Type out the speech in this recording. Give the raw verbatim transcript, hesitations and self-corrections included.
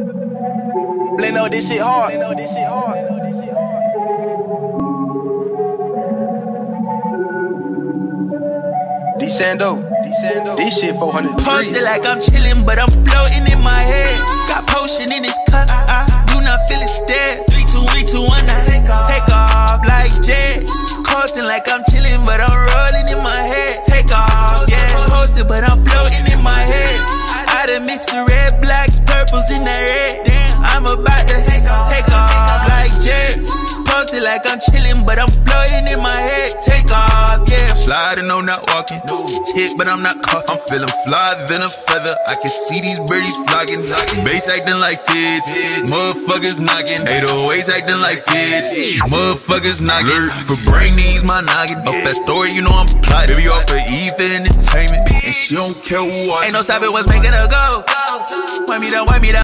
Blend up this shit hard. Blend up this shit hard. D-Sando, D-Sando, this shit four hundred degrees. Posted like I'm chillin', but I'm floating in my head. Got potion in this cup, I do not feel it dead. Three, two, three, two, one, I take off, take off like jet. Coasting like I'm chillin', but I'm rolling in my head. Take off, yeah. Posted, but I'm floating in my head. I done mixed the red, blacks, purples in that red. I'm about to take off, take off like jet. Posted like I'm chillin', but I'm floating in my head. Take off, yeah. Sliding, no, not walking. Tick, but I'm not caught. I'm feeling fly than a feather. I can see these birdies flocking. Bass acting like kids. Motherfuckers knocking. eight oh eights acting like kids. Motherfuckers knocking. Alert for brain needs my noggin. Up that story, you know I'm plotting. Baby off for Eva Entertainment. And she don't care who I ain't no stopping what's making her go. Wipe me down, wipe me down.